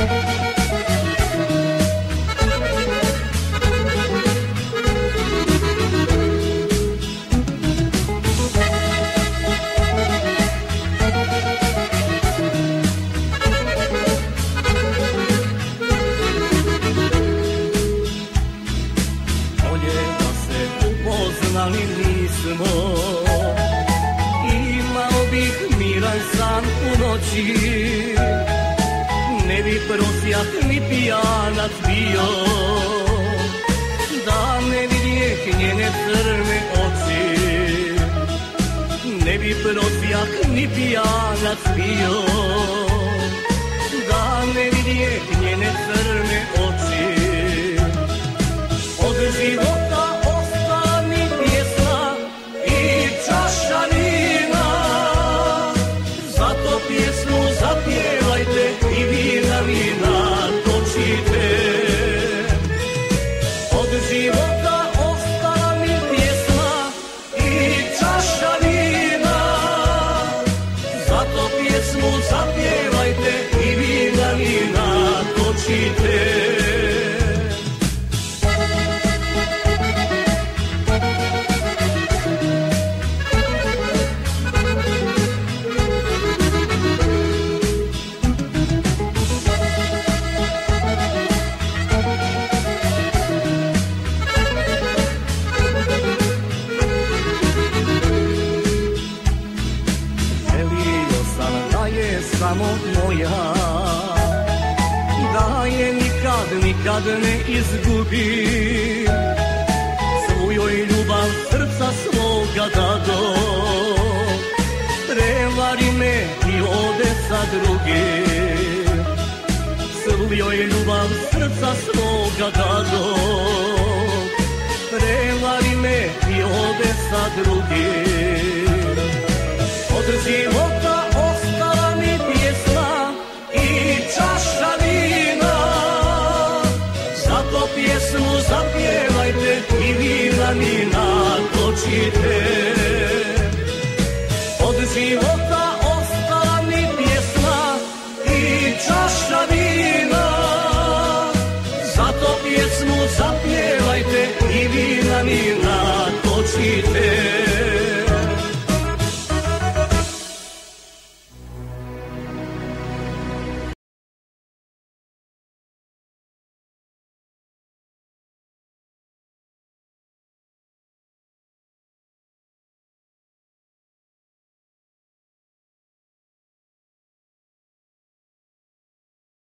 Imao bih miran san u noći, ne bi prosjak ni pijanac bio, da ne vidjeh njene crne oči. Ne bi prosjak ni pijanac bio, da ne vidjeh njene crne oči. Od života zapjevajte i vi na vina točite. Od života ostala mi pjesma i čaša vina, zato pjesmu zapjevajte i vi na vina točite. Samo moja, da je nikad ne izgubim, svojoj ljubav srca svoga dado, prevari me i ode sa drugim. Svojoj ljubav srca svoga dado, prevari me i ode sa drugim. Od života čaša vina, zato pjesmu zapjevajte i vi na mi natočite.